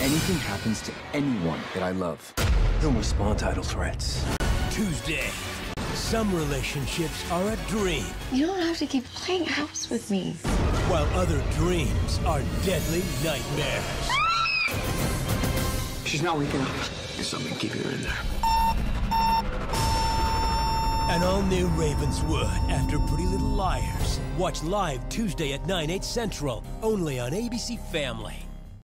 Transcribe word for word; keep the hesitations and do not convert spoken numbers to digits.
anything happens to anyone that I love, don't respond to idle threats. Tuesday. Some relationships are a dream. You don't have to keep playing house with me. While other dreams are deadly nightmares. She's not waking up. There's something keeping her in there. An all-new Ravenswood after Pretty Little Liars. Watch live Tuesday at nine, eight central, only on A B C Family.